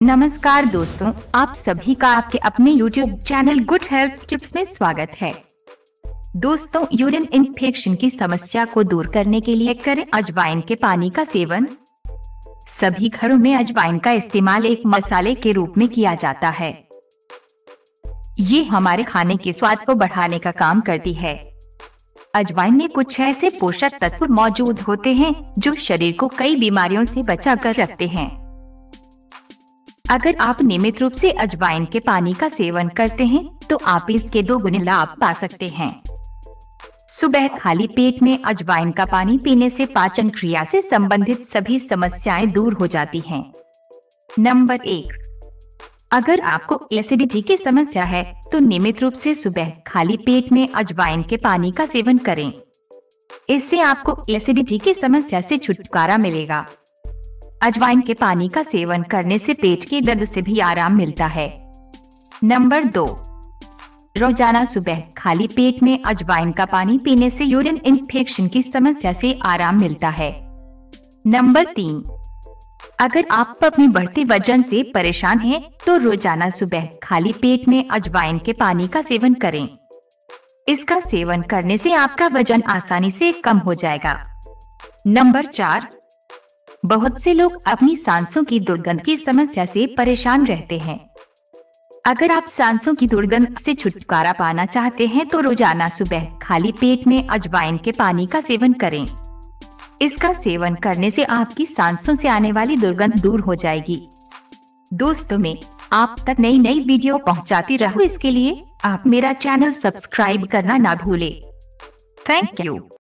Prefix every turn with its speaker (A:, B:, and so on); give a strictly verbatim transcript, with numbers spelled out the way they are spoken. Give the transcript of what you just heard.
A: नमस्कार दोस्तों, आप सभी का आपके अपने YouTube channel good health tips में स्वागत है। दोस्तों, यूरिन इन्फेक्शन की समस्या को दूर करने के लिए करें अजवाइन के पानी का सेवन। सभी घरों में अजवाइन का इस्तेमाल एक मसाले के रूप में किया जाता है। ये हमारे खाने के स्वाद को बढ़ाने का काम करती है। अजवाइन में कुछ ऐसे पोषक तत्व मौजूद होते हैं जो शरीर को कई बीमारियों से बचा कर रखते हैं। अगर आप नियमित रूप से अजवाइन के पानी का सेवन करते हैं तो आप इसके दो गुने लाभ पा सकते हैं। सुबह खाली पेट में अजवाइन का पानी पीने से पाचन क्रिया से संबंधित सभी समस्याएं दूर हो जाती हैं। नंबर एक, अगर आपको एसिडिटी की समस्या है तो नियमित रूप से सुबह खाली पेट में अजवाइन के पानी का सेवन करें। इससे आपको एसिडिटी की समस्या से छुटकारा मिलेगा। अजवाइन के पानी का सेवन करने से पेट के दर्द से भी आराम मिलता है। नंबर दो, रोजाना सुबह खाली पेट में अजवाइन का पानी पीने से यूरिन इन्फेक्शन की समस्या से आराम मिलता है। नंबर तीन, अगर आप अपने बढ़ते वजन से परेशान हैं, तो रोजाना सुबह खाली पेट में अजवाइन के पानी का सेवन करें। इसका सेवन करने से आपका वजन आसानी से कम हो जाएगा। नंबर चार, बहुत से लोग अपनी सांसों की दुर्गंध की समस्या से परेशान रहते हैं। अगर आप सांसों की दुर्गंध से छुटकारा पाना चाहते हैं तो रोजाना सुबह खाली पेट में अजवाइन के पानी का सेवन करें। इसका सेवन करने से आपकी सांसों से आने वाली दुर्गंध दूर हो जाएगी। दोस्तों, मैं आप तक नई नई वीडियो पहुंचाती रहूं, इसके लिए आप मेरा चैनल सब्सक्राइब करना ना भूलें। Thank you.